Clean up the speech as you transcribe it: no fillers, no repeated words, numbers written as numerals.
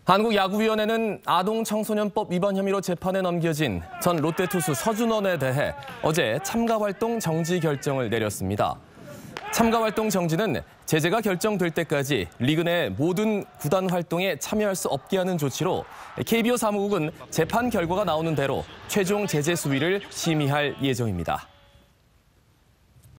한국야구위원회는 아동청소년법 위반 혐의로 재판에 넘겨진 전 롯데 투수 서준원에 대해 어제 참가활동 정지 결정을 내렸습니다. 참가활동 정지는 제재가 결정될 때까지 리그 내 모든 구단 활동에 참여할 수 없게 하는 조치로 KBO 사무국은 재판 결과가 나오는 대로 최종 제재 수위를 심의할 예정입니다.